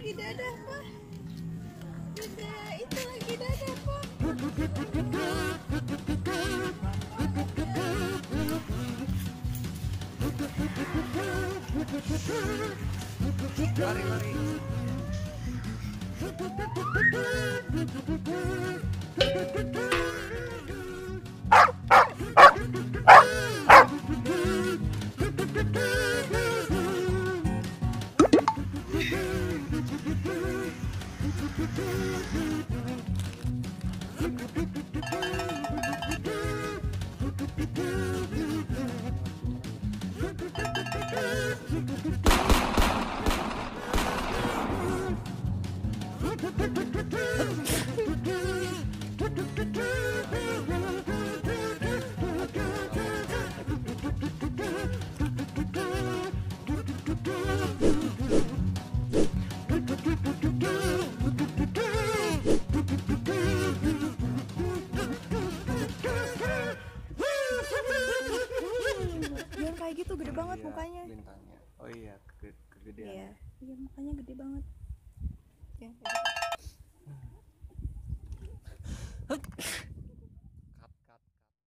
lagi dadah Pak. Dadah, itu lagi dadah Pak. Lari, lari. Yang kayak gitu gede banget Iya, mukanya. Bintangnya. Oh iya, kegedean. Iya, iya mukanya gede banget. Ya, kayak gitu.